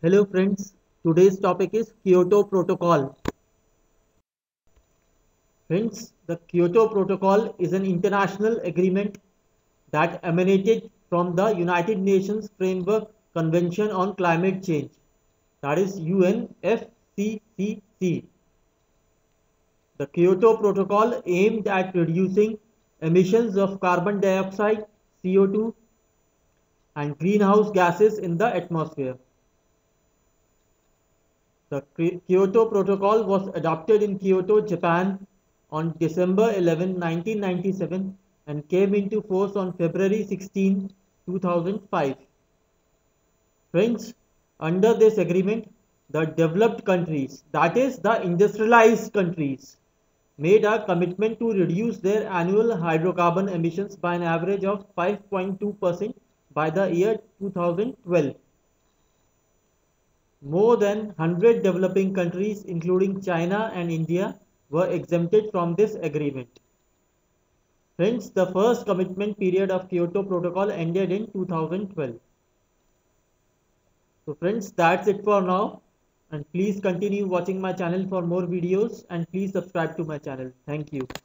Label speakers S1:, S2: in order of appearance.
S1: Hello friends, today's topic is Kyoto Protocol. Friends, the Kyoto Protocol is an international agreement that emanated from the United Nations Framework Convention on Climate Change, that is UNFCCC. The Kyoto Protocol aimed at reducing emissions of carbon dioxide, CO2, and greenhouse gases in the atmosphere. The Kyoto Protocol was adopted in Kyoto, Japan on December 11, 1997 and came into force on February 16, 2005. Friends, under this agreement, the developed countries, that is the industrialized countries, made a commitment to reduce their annual hydrocarbon emissions by an average of 5.2% by the year 2012. More than 100 developing countries, including China and India, were exempted from this agreement. Hence, the first commitment period of Kyoto Protocol ended in 2012. So friends, that's it for now. And please continue watching my channel for more videos and please subscribe to my channel. Thank you.